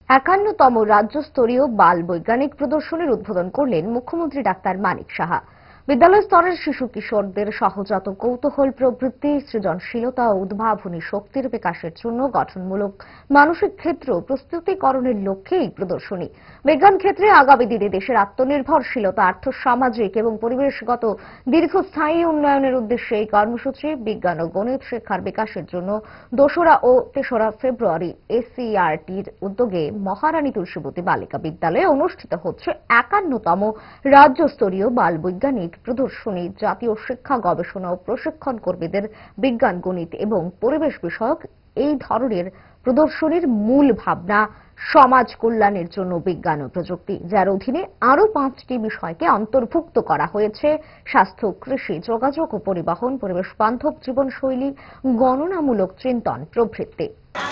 ৫১তম রাজ্যস্তরীয় বাল বৈজ্ঞানিক প্রদর্শনীর উদ্বোধন করলেন মুখ্যমন্ত্রী ডাক্তার মানিক সাহা। বিদ্যালয় স্তরের শিশু কিশোরদের সহজাত কৌতূহল, প্রবৃত্তি, সৃজনশীলতা ও উদ্ভাবনী শক্তির বিকাশের জন্য গঠনমূলক মানসিক ক্ষেত্র প্রস্তুতিকরণের লক্ষ্যে এই প্রদর্শনী। বিজ্ঞান ক্ষেত্রে আগামী দিনে দেশের আত্মনির্ভরশীলতা, আর্থসামাজিক এবং পরিবেশগত দীর্ঘস্থায়ী উন্নয়নের উদ্দেশ্যে এই কর্মসূচি বিজ্ঞান ও গণিত শিক্ষার বিকাশের জন্য ২রা ও ৩রা ফেব্রুয়ারি এসসিইআরটির উদ্যোগে মহারানী তুলসীবতী বালিকা বিদ্যালয়ে অনুষ্ঠিত হচ্ছে ৫১তম রাজ্যস্তরীয় বাল বৈজ্ঞানিক প্রদর্শনী। জাতীয় শিক্ষা গবেষণা ও প্রশিক্ষণ কর্মীদের বিজ্ঞান, গণিত এবং পরিবেশ বিষয়ক এই ধরনের প্রদর্শনীর মূল ভাবনা সমাজ কল্যাণের জন্য বিজ্ঞান ও প্রযুক্তি, যার অধীনে আরও ৫টি বিষয়কে অন্তর্ভুক্ত করা হয়েছে: স্বাস্থ্য, কৃষি, যোগাযোগ ও পরিবহন, পরিবেশ বান্ধব জীবনশৈলী, গণনামূলক চিন্তন প্রভৃতি।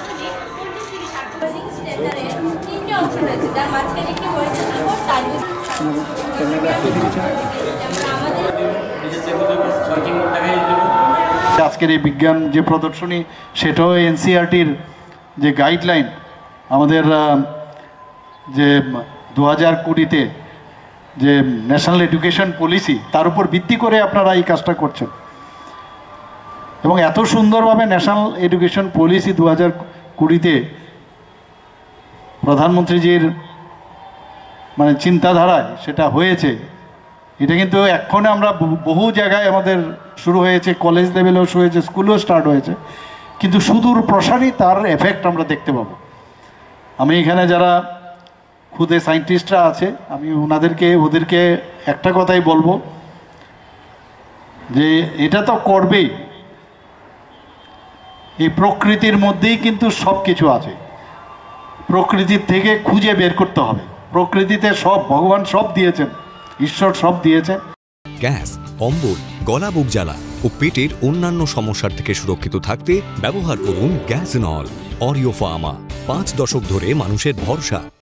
আজকের এই বিজ্ঞান যে প্রদর্শনী, সেটাও এনসিইআরটির যে গাইডলাইন, আমাদের যে ২০২০-তে যে ন্যাশনাল এডুকেশন পলিসি, তার উপর ভিত্তি করে আপনারা এই কাজটা করছেন। এবং এত সুন্দরভাবে ন্যাশনাল এডুকেশন পলিসি ২০২০-তে প্রধানমন্ত্রীজির চিন্তাধারায় সেটা হয়েছে। এটা কিন্তু এক্ষণে আমরা বহু জায়গায় আমাদের শুরু হয়েছে, কলেজ লেভেলেও শুরু হয়েছে, স্কুলেও স্টার্ট হয়েছে, কিন্তু সুদূর প্রসারী তার এফেক্ট আমরা দেখতে পাবো। আমি এখানে যারা খুদে সায়েন্টিস্টরা আছে, আমি ওদেরকে একটা কথাই বলবো যে এটা তো করবেই, এই প্রকৃতির মধ্যেই কিন্তু সব কিছু আছে। প্রকৃতির থেকে খুঁজে বের করতে হবে। প্রকৃতিতে সব ভগবান সব দিয়েছেন, ঈশ্বর সব দিয়েছেন। গ্যাস, অম্বল, গলা, বুক জ্বালা ও পেটের অন্যান্য সমস্যার থেকে সুরক্ষিত থাকতে ব্যবহার করুন গ্যাসনল। অরিও ফার্মা, ৫ দশক ধরে মানুষের ভরসা।